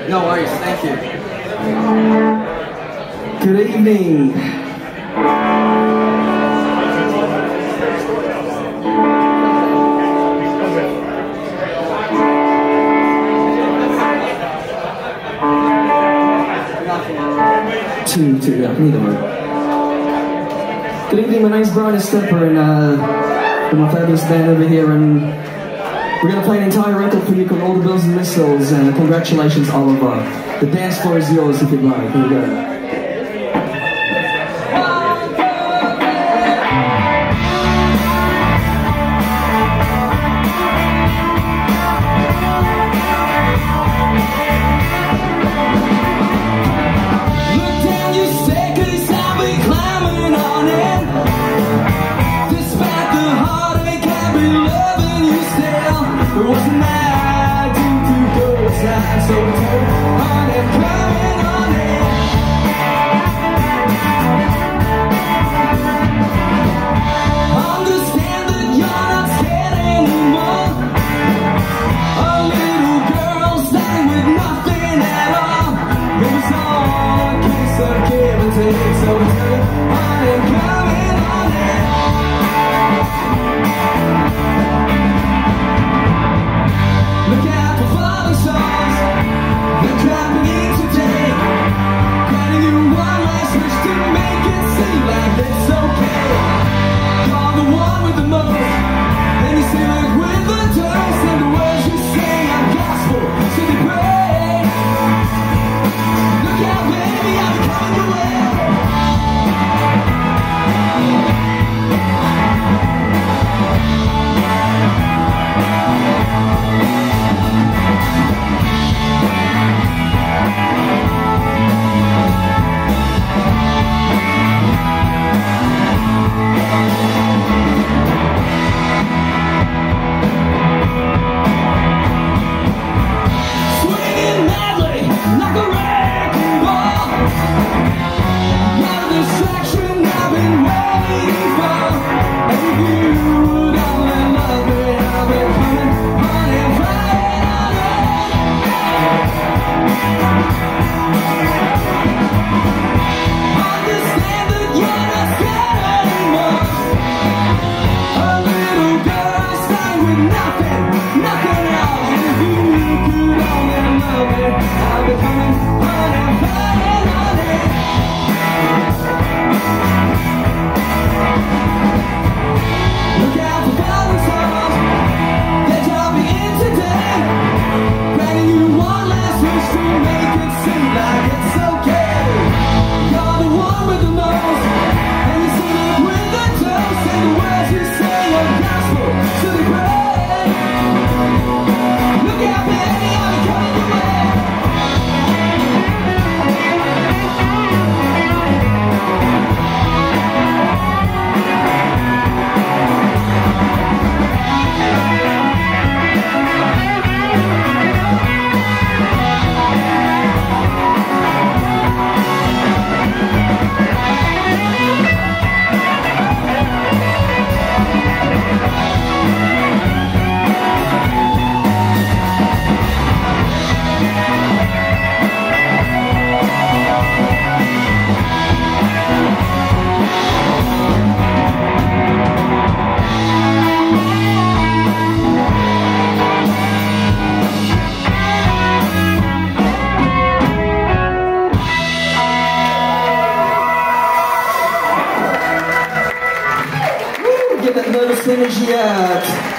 No worries, thank you. Good evening. Good evening, my name's Brian Stepper and with my fabulous band over here, and we're going to play an entire record for you called All the Bells and Whistles, and congratulations Oliver. The dance floor is yours if you'd like. Here we go. It wasn't that deep to go aside, so turn on and coming on in. Understand that you're not scared anymore. A little girl standing with nothing at all. It was all a case of give and take, so turn on and coming on in. Look out for falling stars, they're dropping in today. Granting you one last wish to make it seem like it's okay. You're the one with the most, and you seal it with the toast. And the words you sing are gospel, so they pray. Look out baby, I'll be coming your way. Get that nervous energy out.